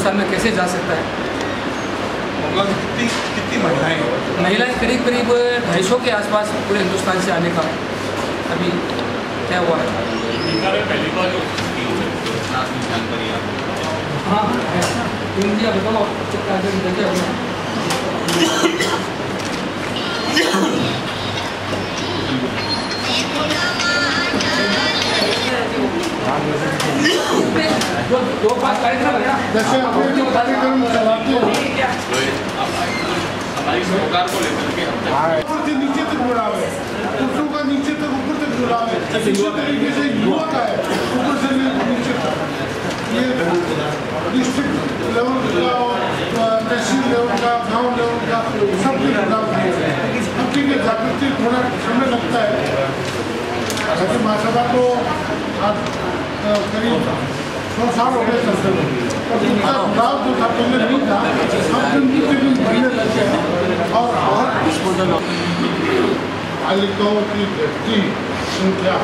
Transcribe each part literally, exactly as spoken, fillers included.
साल में कैसे जा सकता है। कितनी कितनी महिलाएं महिलाएं करीब करीब ढाई सौ के आसपास पूरे हिंदुस्तान से आने का अभी क्या हुआ है। हाँ इंडिया बताओ दो पाँच कार्यक्रम है ना, जैसे अपने जो कार्यक्रम चलाते हैं हमारी सरकार को लेकर के ऊपर से नीचे तक जुड़ाव है, पुरुषों का नीचे तक ऊपर तक जुड़ाव है, इसी तरीके से युवा का है ऊपर से नीचे तक। ये डिस्ट्रिक्ट लेवल का और तहसील लेवल का, गांव लेवल का सब कुछ जुड़ाव है। अब ठीक है, जागृति थोड़ा समय लगता है। ऐसे महासभा को आज करीब सौ साल हो गए चलते हुए, और उनका जुड़ाव जो था पहले नहीं था, अब दिन दिन बढ़ने लगे हैं। और बालिकाओं की घटती संख्या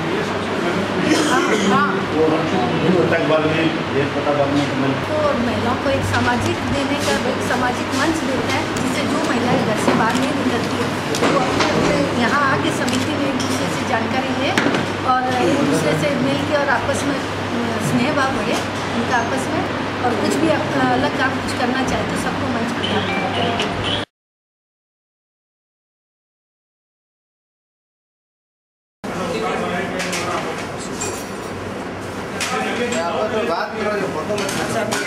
तो महिलाओं को एक सामाजिक देने का एक सामाजिक मंच देता है, जिससे जो महिलाएं घर से बाहर नहीं निकलती है वो अपने अपने यहाँ आके समिति में एक दूसरे से जानकारी ले और एक दूसरे से मिल के और आपस में स्नेह भाव बढ़े उनका आपस में, और कुछ भी अलग काम कुछ करना चाहे तो सबको मंच प्रदान करते हैं। बात करो जो फोटो में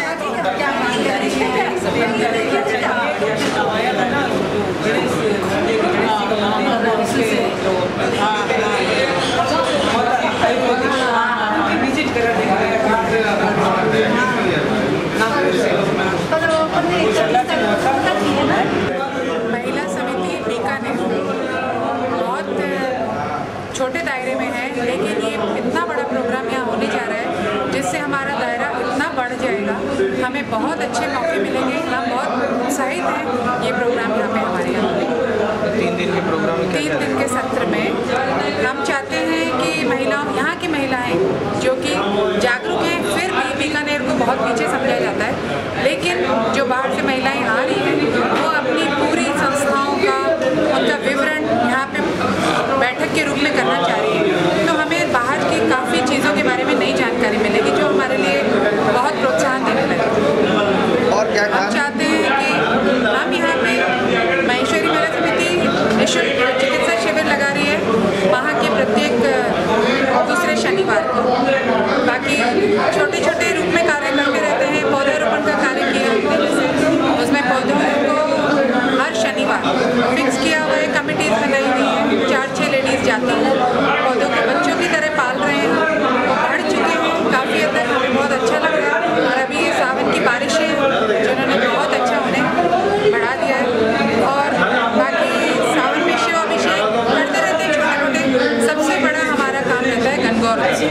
महिला समिति बीकानेर बहुत छोटे दायरे में है, लेकिन ये इतना बड़ा प्रोग्राम यहाँ होने जा रहा है जिससे हमारा दायरा इतना बढ़ जाएगा, हमें बहुत अच्छे मौके मिलेंगे। हम बहुत उत्साहित हैं ये प्रोग्राम यहाँ पे हमारे यहाँ तीन दिन के प्रोग्राम में तीन दिन के सत्र में हम चाहते हैं कि महिलाओं यहाँ की महिलाएं जो कि जागरूक हैं, फिर भी बीकानेर को बहुत पीछे समझा जाता है, लेकिन जो बाहर से महिलाएं आ रही हैं वो अपनी पूरी संस्थाओं का उनका विवरण यहाँ पे बैठक के रूप में करना चाह रही है। तो हमें बाहर की काफ़ी चीज़ों के बारे में नई जानकारी मिलेगी जो हमारे लिए बहुत प्रोत्साहन देने लगे। और क्या हम चाहते हैं कि हम यहाँ पे महेश्वरी महिला समिति निःशुल्क चिकित्सा शिविर लगा रही है वहाँ के प्रत्येक दूसरे शनिवार को। बाकी छोटे छोटे रूप में कार्य करते रहते हैं। पौधारोपण का कार्य किया हमने, जैसे उसमें पौधों को हर शनिवार फिक्स किया हुआ है, कमिटीज बनाई हुई है, चार छः लेडीज़ जाती हैं, पौधों को बच्चों की तरह पाल रहे हैं, वो बढ़ चुके हैं काफ़ी हद तक, हमें बहुत अच्छा लग रहा है। और अभी ये सावन की बारिशें जिन्होंने बहुत अच्छा उन्हें बढ़ा दिया है। और बाकी सावन में शिव अभिषेक करते रहते हैं छोटे मोटे। सबसे बड़ा हमारा काम रहता है गणगौर उत्सव।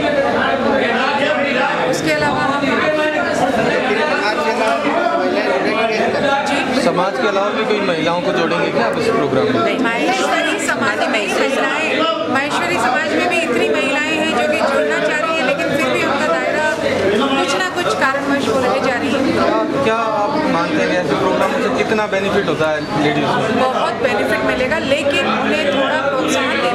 उसके अलावा हम समाज के अलावा भी कोई महिलाओं को जोड़ेंगे क्या आप इस प्रोग्राम में? माहेश्वरी समाज में ही महिलाएं, माहेश्वरी समाज में भी इतनी महिलाएं हैं जो कि जुड़ना चाह रही हैं, लेकिन फिर भी उनका दायरा कुछ ना कुछ कारणवश वो रह जा रही है। क्या आप मानते हैं ऐसे प्रोग्रामों से कितना बेनिफिट होता है लेडीज़ को? बहुत बेनिफिट मिलेगा, लेकिन उन्हें थोड़ा प्रोत्साहन